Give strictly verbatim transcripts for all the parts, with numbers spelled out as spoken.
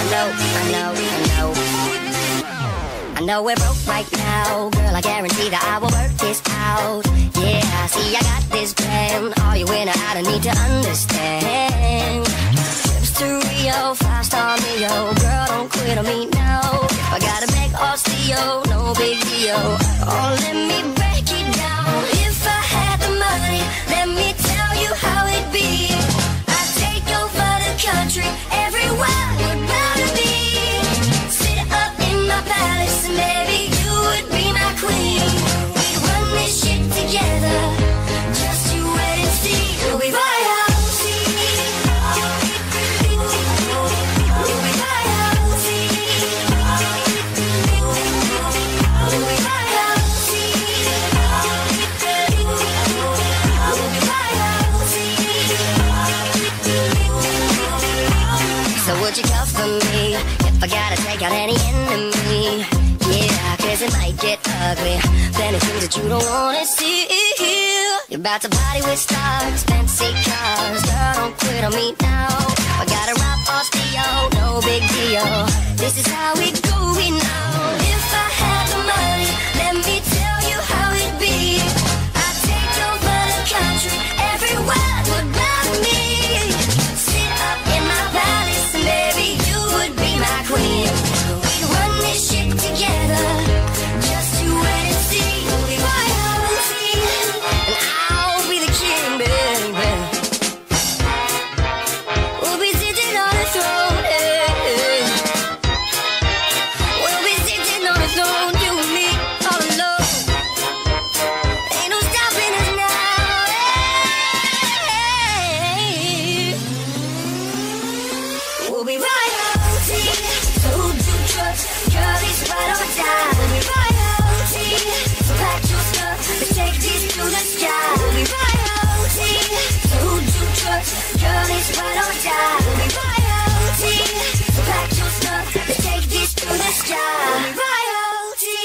know, I know, I know. I know we're broke right now, girl, I guarantee that I will work this out. Yeah, see, I got this plan. Are you in or out? I need to understand. Trips to Rio, five-star meal. Girl, don't quit on me now. If I gotta beg or steal, no big deal. Oh, let me break it down. If I had the money, let me tell you how it'd be. I'd take over the country, everywhere would bow to me. Sit up in my palace, and baby, you would be my queen. We'd run this shit together, just you wait and see. We'll be royalty. We'll be royalty. We'll be royalty. We'll be royalty. So would you cover me if I gotta take out any enemy? Yeah, cause it might get ugly. Plenty things that you don't wanna see. You're about to party with stars, fancy cars. Girl, don't quit on me now. I gotta rob or steal, no big deal. This is how we go, we know. If I had the money, let me tell you how it'd be. I'd take over the country, everywhere would bow to me. Sit up in my palace, and baby, you would be my queen. We'd run this shit together, just you wait and see. We'll be royalty, and I'll be the king, baby. We'll be sitting on the throne, yeah. We'll be sitting on the throne, you and me, all alone. Ain't no stopping us now, yeah. We'll be royalty, so do trust, girl, it's right on time. We'll be royalty, so pack your stuff, let's take this to the sky. We'll be royalty, so do trust, girl, it's right on time. We'll be royalty, so pack your stuff, let's take this to the sky. We'll be royalty.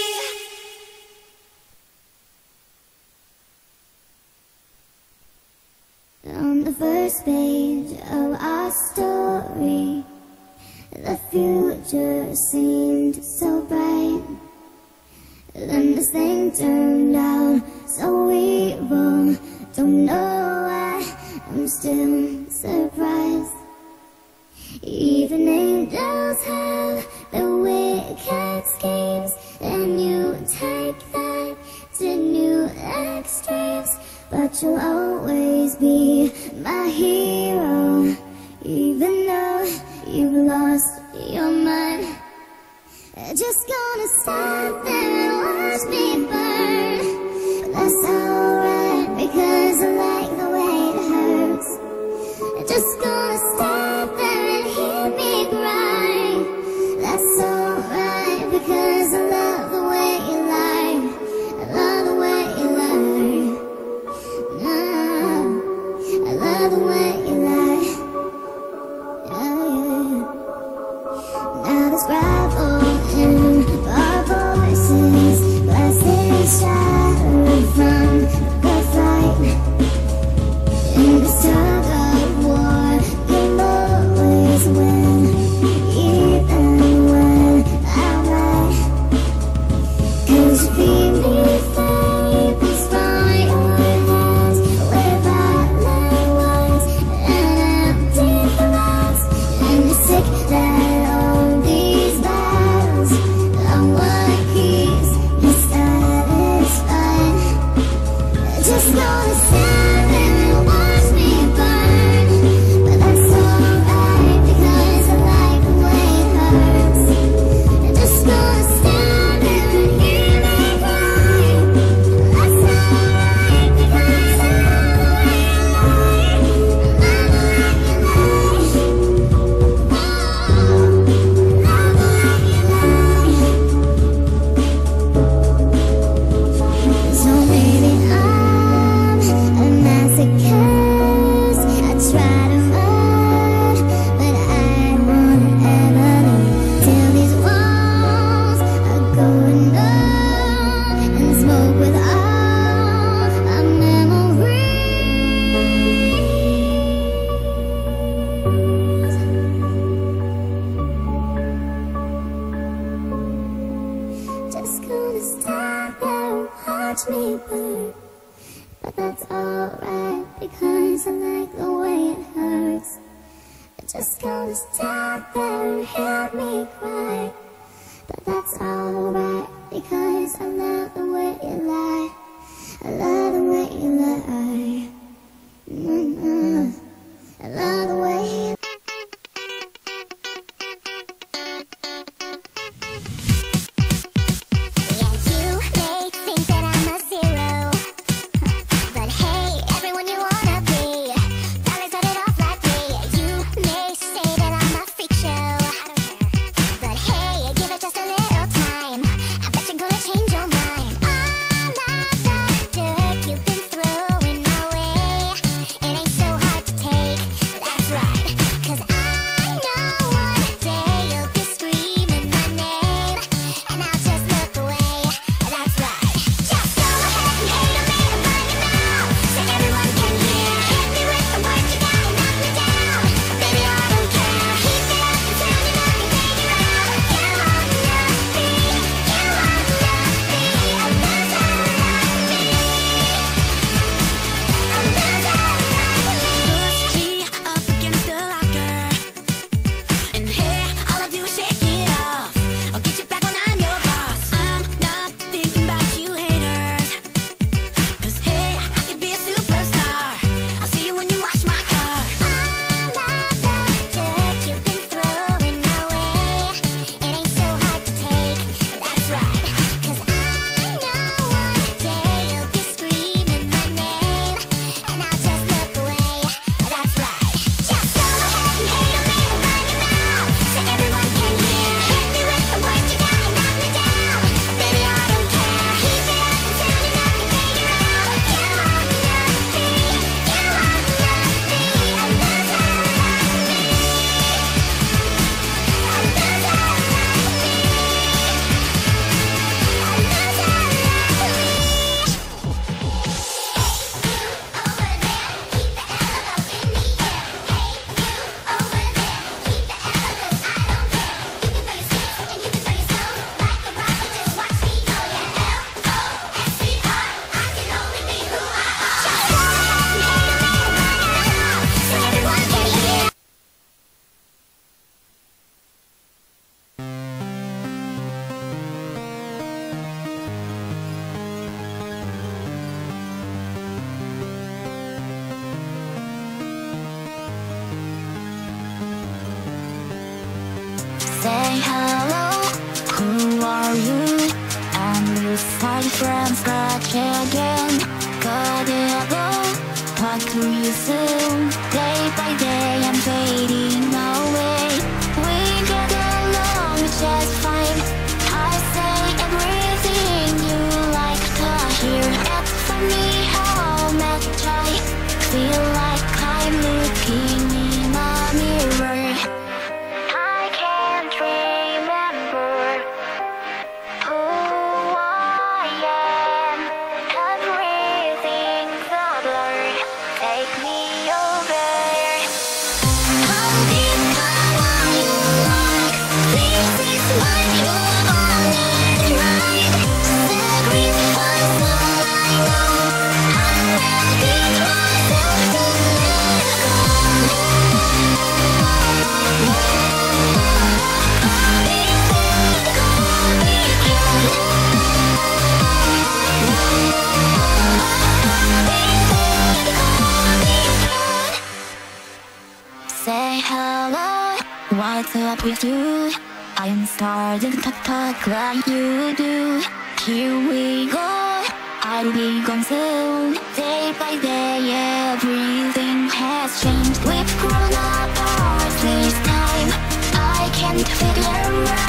On the first page of our story, the future seemed so bright. Then this thing turned out so evil. Don't know why, I'm still surprised. Even angels have their wicked schemes, and you take that to new extremes. But you'll always be my hero, even though you've lost your mind. Just gonna stand there and watch me burn. But that's alright, because I like the way it hurts. Just gonna stand there and hear me cry. That's alright, because I love the way you lie. I love the way you lie. No, I love the way you lie. Oh, yeah. Now there's gravel and our voices, glasses shattered from the fight. In this tug of war, you'll always win, even when I'm right. Cause you feed me babies from your hands, with violent words and empty threats. And you're sick that all these battles watch me burn. But that's alright, because I like the way it hurts. I just gonna stand there and help me cry. But that's alright, because I love the way you lie. I love the way you lie. Mm-hmm. I love the way you say hello, who are you? And we start from scratch again. Got it all, talk to you soon. Day by day I'm fading away. We get along just fine. I say everything you like to hear. Ask for me how much I feel like I'm looking in a mirror. I can't remember who I am. Everything's a blur. Take me over. How deep can I like? This is my new ride. Sacrifice all I know. I'm begging myself to let go. Say hello, what's up with you? I'm starting to talk like you do. Here we go, I'll be gone soon. Day by day, everything has changed. We've grown apart this time. I can't figure out